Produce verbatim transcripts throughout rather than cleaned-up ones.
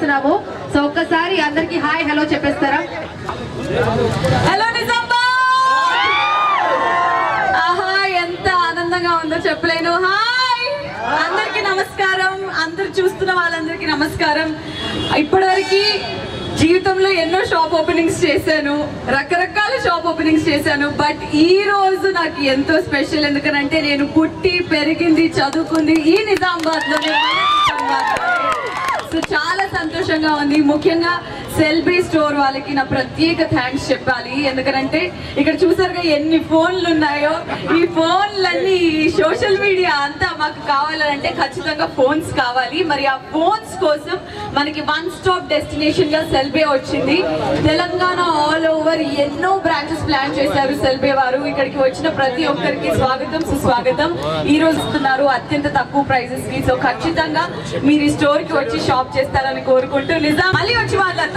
చేస్తున్నాము. సో ఒక్కసారి అందరికి హాయ్ హలో చెప్పేస్తారా? హలో నిజామాబాద్. ఆహా ఎంత ఆనందంగా ఉందో చెప్పలేను. హాయ్ అందరికి నమస్కారం. అందరు చూస్తున్న వాళ్ళందరికీ నమస్కారం. ఇప్పటివరకు జీవితంలో ఎన్నో షాప్ ఓపెనింగ్స్ చేశాను, రకరకాల షాప్ ఓపెనింగ్స్ చేశాను. బట్ ఈ రోజు నాకు ఎంతో స్పెషల్. ఎందుకంటే నేను పుట్టి పెరిగింది చదువుకుంది ఈ నిజామాబాద్ లోనే. సో చాలా సంతోషంగా ఉంది. ముఖ్యంగా సెల్బీ స్టోర్ వాళ్ళకి నా ప్రత్యేక థ్యాంక్స్ చెప్పాలి. ఎందుకంటే ఇక్కడ చూసారుగా ఎన్ని ఫోన్లు ఉన్నాయో. ఈ ఫోన్లన్నీ సోషల్ మీడియా అంతా మాకు కావాలంటే ఖచ్చితంగా ఫోన్స్ కావాలి. మరి ఆ ఫోన్స్ కోసం మనకి వన్ స్టాప్ డెస్టినేషన్ గా సెల్బీ వచ్చింది. తెలంగాణ ఆల్ ఓవర్ ఎన్నో బ్రాంచెస్ ప్లాన్ చేశారు సెల్బీ వారు. ఇక్కడికి వచ్చిన ప్రతి ఒక్కరికి స్వాగతం సుస్వాగతం. ఈ రోజు ఇస్తున్నారు అత్యంత తక్కువ ప్రైజెస్ కి. సో ఖచ్చితంగా మీరు ఈ స్టోర్ కి వచ్చి షాప్ చేస్తారని కోరుకుంటూ నిజాం మళ్ళీ వచ్చి మాట్లాడతాను.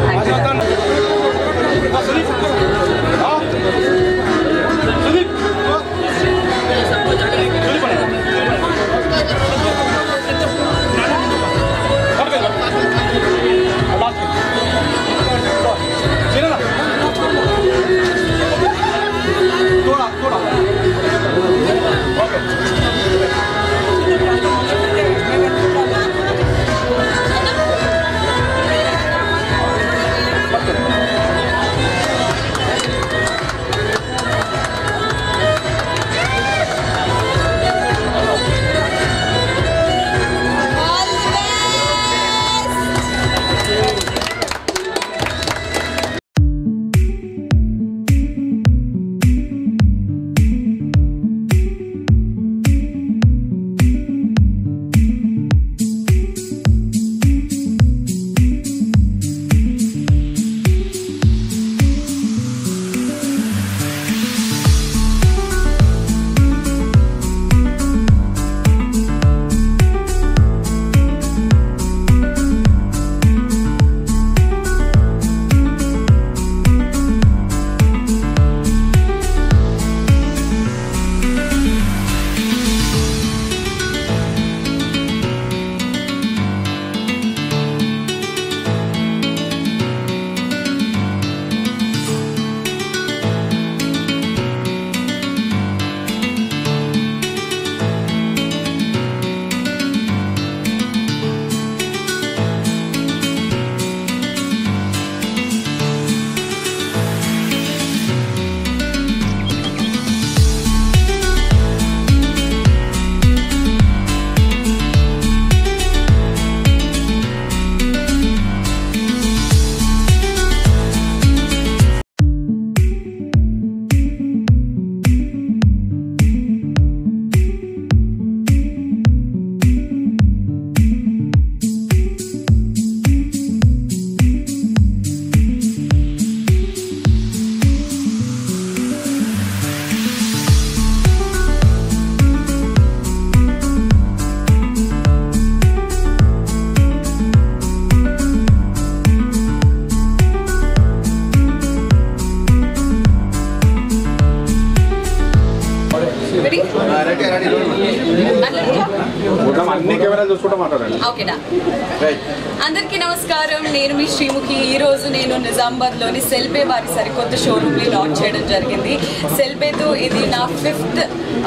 అందరికీ నమస్కారం. నేను మీ శ్రీముఖి. ఈ రోజు నేను నిజామాబాద్ లోని సెల్బే వారి సరికొత్త షోరూమ్ ని లాంచ్ చేయడం జరిగింది. సెల్బేతో ఇది నా fifth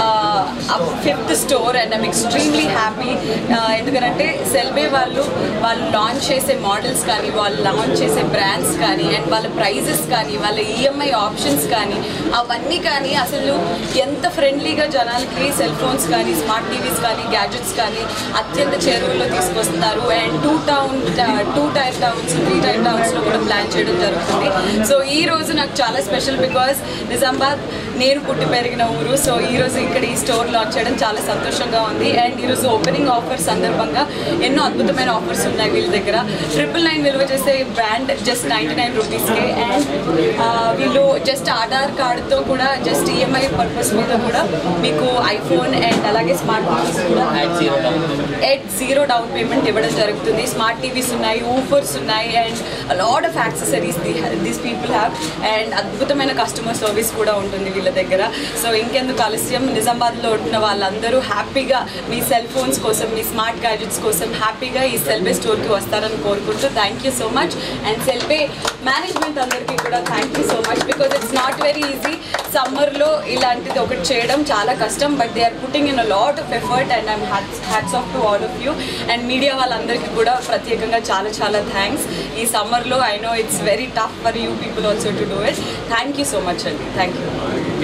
fifth store and I'm extremely happy. ఎందుకంటే సెల్బే వాళ్ళు వాళ్ళు లాంచ్ చేసే మోడల్స్ కానీ, వాళ్ళు లాంచ్ చేసే బ్రాండ్స్ కానీ, అండ్ వాళ్ళ ప్రైజెస్ కానీ, వాళ్ళ ఈఎంఐ ఆప్షన్స్ కానీ, అవన్నీ కానీ అసలు ఎంత ఫ్రెండ్లీగా జనాలకి సెల్ ఫోన్స్ కానీ, స్మార్ట్ టీవీస్ కానీ, గ్యాడ్జెట్స్ కానీ అత్యంత చేరువలో తీసుకొస్తున్నారు. And two town two tier towns three tier టౌన్స్లో కూడా ప్లాన్ చేయడం జరుగుతుంది. సో ఈ రోజు నాకు చాలా స్పెషల్. బికాస్ నిజామాబాద్ నేను పుట్టి పెరిగిన ఊరు. సో ఈరోజు ఇక్కడ ఈ స్టోర్ లాంచ్ చేయడం చాలా సంతోషంగా ఉంది. అండ్ ఈరోజు ఓపెనింగ్ ఆఫర్ సందర్భంగా ఎన్నో అద్భుతమైన ఆఫర్స్ ఉన్నాయి వీళ్ళ దగ్గర. ట్రిపుల్ నైన్ విలువ చేసే బ్రాండ్ జస్ట్ నైంటీ నైన్ రూపీస్కే. అండ్ వీళ్ళు జస్ట్ ఆధార్ కార్డ్తో కూడా జస్ట్ ఈఎంఐ పర్పస్ మీద కూడా మీకు ఐఫోన్ అండ్ అలాగే స్మార్ట్ ఫోన్స్ కూడా ఎట్ జీరో డౌన్ పేమెంట్ ఇవ్వడం జరుగుతుంది. స్మార్ట్ టీవీస్ ఉన్నాయి, ఊఫర్స్ ఉన్నాయి and lot of accessories these people have and అద్భుతమైన కస్టమర్ సర్వీస్ కూడా ఉంటుంది వీళ్ళ దగ్గర. సో ఇంకెందుకు ఆలస్యం, నిజామాబాద్లో ఉంటున్న వాళ్ళందరూ హ్యాపీగా మీ సెల్ ఫోన్స్ కోసం, మీ స్మార్ట్ గ్యాడ్జెట్స్ కోసం హ్యాపీగా ఈ సెల్బే స్టోర్కి వస్తారని కోరుకుంటూ thank you so much. And Cellbay management అందరికీ కూడా thank you so much because it's not very easy. సమ్మర్లో ఇలాంటిది ఒకటి చేయడం చాలా కష్టం, but they are putting in a lot of effort and I'm hats off to all of you. And media వాళ్ళందరికీ కూడా ప్రత్యేకంగా చాలా చాలా థ్యాంక్స్. ఈ సమ్మర్లో I know it's very tough for you people also to do it. Thank you so much అండి. Thank you.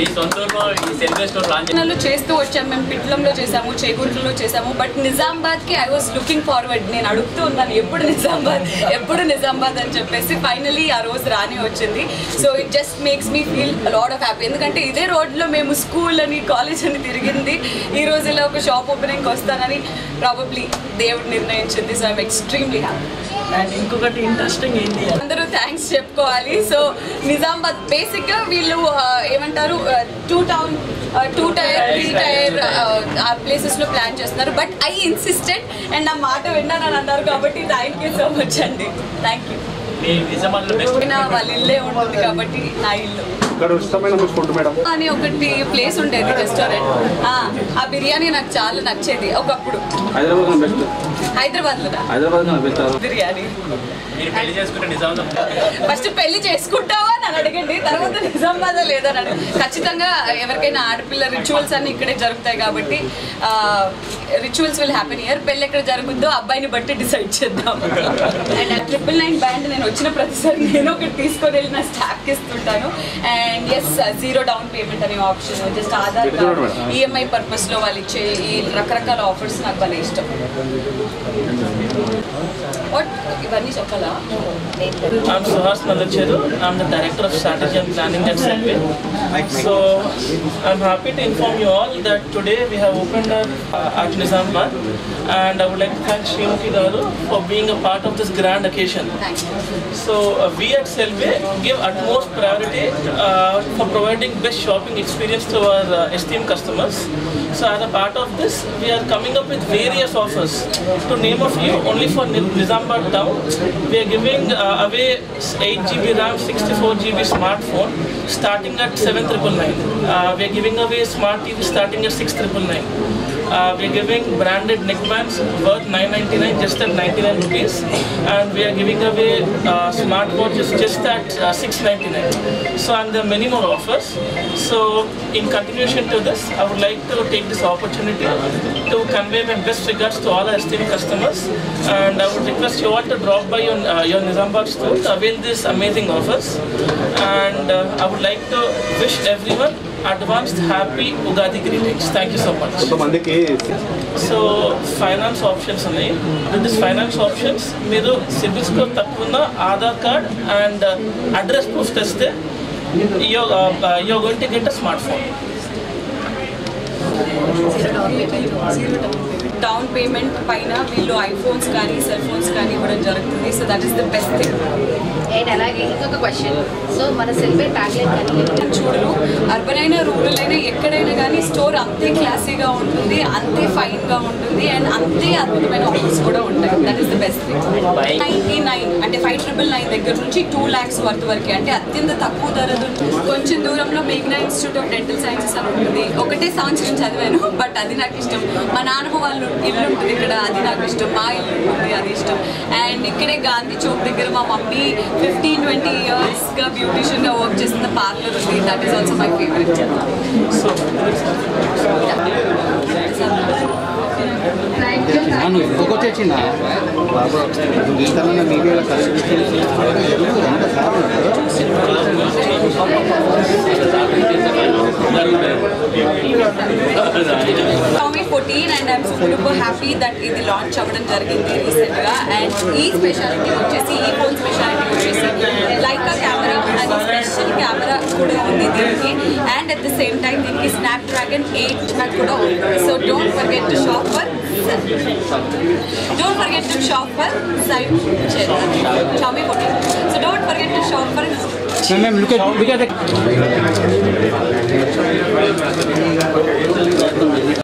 చేస్తూ వచ్చాము మేము, పిట్లంలో చేసాము, చేకూరులో చేసాము, బట్ నిజామాబాద్కి ఐ వాజ్ లుకింగ్ ఫార్వర్డ్. నేను అడుగుతూ ఉన్నాను ఎప్పుడు నిజామాబాద్ ఎప్పుడు నిజామాబాద్ అని చెప్పేసి ఫైనలీ ఆ రోజు రాని వచ్చింది. So it just makes me feel lot of happy. ఎందుకంటే ఇదే రోడ్లో మేము స్కూల్ అని కాలేజ్ అని తిరిగింది, ఈ రోజు ఇలా ఒక షాప్ ఓపెనింగ్కి వస్తానని ప్రాబబ్లీ దేవుడు నిర్ణయించింది. So I'm extremely happy. And ఇంకొకటి ఇంట్రెస్టింగ్ ఏంటి, అందరూ థ్యాంక్స్ చెప్పుకోవాలి. సో నిజామాబాద్ బేసిక్గా వీళ్ళు ఏమంటారు two town two tier three tier ఆ ప్లేసెస్లో ప్లాన్ చేస్తున్నారు, బట్ ఐ ఇన్సిస్టెడ్ అండ్ నా మాట విన్నానని అన్నారు కాబట్టి థ్యాంక్ యూ సో మచ్ అండి. Thank you. వాళ్ళ ఇల్లే ఉంటుంది కాబట్టి నా ఇల్లు అని ఒకటి ప్లేస్ ఉండేది రెస్టారెంట్, ఆ బిర్యానీ నాకు చాలా నచ్చేది ఒకప్పుడు. హైదరాబాద్ లో బిర్యానీ ఫస్ట్ పెళ్లి చేసుకుంటావా అని అడగండి, తర్వాత నిజామాబాద్ లేదని అడగండి. ఖచ్చితంగా ఎవరికైనా ఆడపిల్ల రిచువల్స్ అన్ని ఇక్కడే జరుగుతాయి కాబట్టి రిచువల్స్ విల్ హ్యాపెన్ ఇయర్. పెళ్ళి ఎక్కడ జరుగుతుందో అబ్బాయిని బట్టి డిసైడ్ చేద్దాం. అండ్ ట్రిపుల్ నైన్ బ్యాండ్ నేను వచ్చిన ప్రతిసారి నేను ఒకటి తీసుకొని వెళ్ళి నా స్టాఫ్కి ఇస్తుంటాను. And yes zero down payment అనే option, just Aadhaar card EMI పర్పస్లో వాళ్ళు ఇచ్చే ఈ రకరకాల ఆఫర్స్ నాకు భలే ఇష్టం. వాట్ ఇవన్నీ చెప్పాలా? I'm Suhas Nalacheru. I'm the Director of Strategy and Planning at Selve. So I'm happy to inform you all that today we have opened our uh, at Nizamabad, and I would like to thank Srimati Garu for being a part of this grand occasion. Thank you. So uh, we at Selve give utmost priority uh, for providing best shopping experience to our uh, esteemed customers. So as a part of this, we are coming up with various offers. To name a few, only for Nizamabad town, we are giving uh, away eight G B RAM, sixty-four G B smartphone starting at seven thousand nine ninety-nine. Uh, we are giving away smart T V starting at six thousand nine ninety-nine. Uh, we are giving branded neckbands worth nine ninety-nine just at ninety-nine rupees, and we are giving away uh, smartwatches just at uh, six ninety-nine. So and there are many more offers. So in continuation to this, I would like to take this opportunity to convey my best regards to all our esteemed customers, and I would request you all to drop by your, uh, your Nizamabad store to avail these amazing offers. And uh, I would like to wish everyone advanced happy Ugadi greetings. Thank you so much. So finance options ఉన్నాయి. With this finance options మీరు CIBIL score తక్కువ ఉన్న Aadhaar card and address proof తెస్తే you are going to get a smart phone. Down payment పైన వీళ్ళు iPhones కానీ cell phones కానీ ఇవ్వడం జరుగుతుంది. So that is the best thing. And అలాగే ఇంకొక క్వశ్చన్, సో మన సెల్బే ట్యాగ్లైన్ కానీ చూడను అర్బన్ అయినా రూరల్ అయినా ఎక్కడైనా కానీ స్టోర్ అంతే క్లాసీగా ఉంటుంది, అంతే ఫైన్గా ఉంటుంది అండ్ అంతే అద్భుతమైన ఆఫర్స్ కూడా ఉంటాయి. That is the best thing. Ninety nine అంటే ఫైవ్ ట్రిపుల్ నైన్ దగ్గర నుంచి టూ ల్యాక్స్ వర్త్ వరకే, అంటే అత్యంత తక్కువ ధరలు. కొంచెం దూరంలో మేఘ్నా ఇన్స్టిట్యూట్ ఆఫ్ డెంటల్ సైన్సెస్ అని ఉంటుంది. ఒకటే సంవత్సరం చదివాను, బట్ అది నాకు ఇష్టం. మా నాన్నమ్మ వాళ్ళు ఇల్లు ఉంటుంది ఇక్కడ, అది నాకు ఇష్టం. మా ఇల్లు ఉంటుంది, అది ఇష్టం. అండ్ ఇక్కడే గాంధీ చౌక్ దగ్గర మా మమ్మీ ఫిఫ్టీన్ ట్వంటీ ఇయర్స్గా బ్యూటిషియన్గా వర్క్ చేస్తున్న పార్లర్ ఉంది. That is also my favourite. So Xiaomi fourteen and I'm super duper happy that ఇది లాంచ్ అవ్వడం జరిగింది రీసెంట్గా. అండ్ ఈ స్పెషాలిటీ వచ్చేసి ఈ ఫోన్ స్పెషాలిటీ వచ్చేసి Leica camera and special camera కూడా ఉంది దీనికి. And at the same time దీనికి స్నాప్ డ్రాగన్ ఎయిట్ కూడా ఉంది. So don't forget to shop for don't forget to shop for Xiaomi fourteen. So don't forget to shop for Ma'am, ma'am, look at look at the.